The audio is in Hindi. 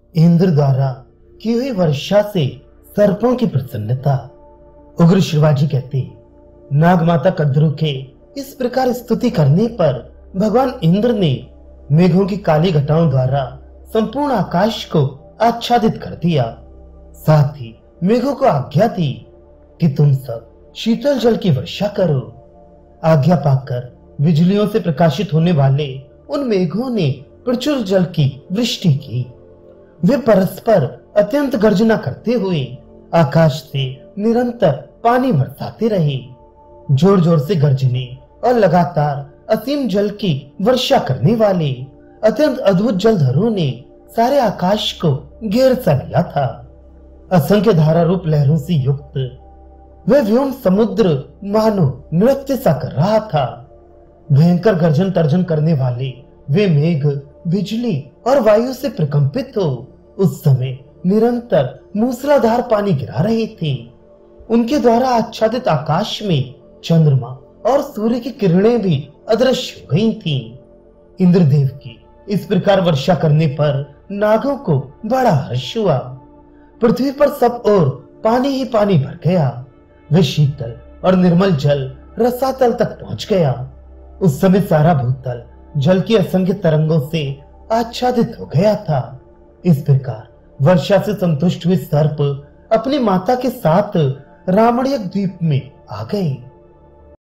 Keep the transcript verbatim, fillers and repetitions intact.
इंद्र द्वारा की हुई वर्षा से सर्पों की प्रसन्नता। उग्र शिवाजी कहते, नाग माता कद्रु के इस प्रकार स्तुति करने पर भगवान इंद्र ने मेघों की काली घटाओं द्वारा संपूर्ण आकाश को आच्छादित कर दिया। साथ ही मेघों को आज्ञा दी कि तुम सब शीतल जल की वर्षा करो। आज्ञा पाकर बिजलियों से प्रकाशित होने वाले उन मेघों ने प्रचुर जल की वृष्टि की। वे परस्पर अत्यंत गर्जना करते हुए आकाश से निरंतर पानी बरसाते रहे। जोर जोर से गर्जने और लगातार असीम जल की वर्षा करने वाले अत्यंत अद्भुत जलधरों ने सारे आकाश को घेर सा लिया था। असंख्य धारा रूप लहरों से युक्त वह व्योम समुद्र मानो नृत्य सा कर रहा था। भयंकर गर्जन तर्जन करने वाले वे मेघ बिजली और वायु से प्रकंपित हो उस समय निरंतर मूसलाधार पानी गिरा रहे थे। उनके द्वारा आच्छादित आकाश में चंद्रमा और सूर्य की किरणें भी अदृश्य हो गई थीं। इंद्रदेव की इस प्रकार वर्षा करने पर नागों को बड़ा हर्ष हुआ। पृथ्वी पर सब ओर पानी ही पानी भर गया। वे शीतल और निर्मल जल रसातल तक पहुंच गया। उस समय सारा भूतल जल की असंख्य तरंगों से आच्छादित हो गया था। इस प्रकार वर्षा से संतुष्ट हुए सर्प अपनी माता के साथ रामणीय द्वीप में आ गए।